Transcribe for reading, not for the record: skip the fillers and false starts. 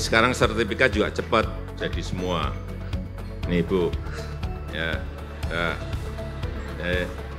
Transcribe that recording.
sekarang sertifikat juga cepat jadi semua. Nih Bu, ya, ya.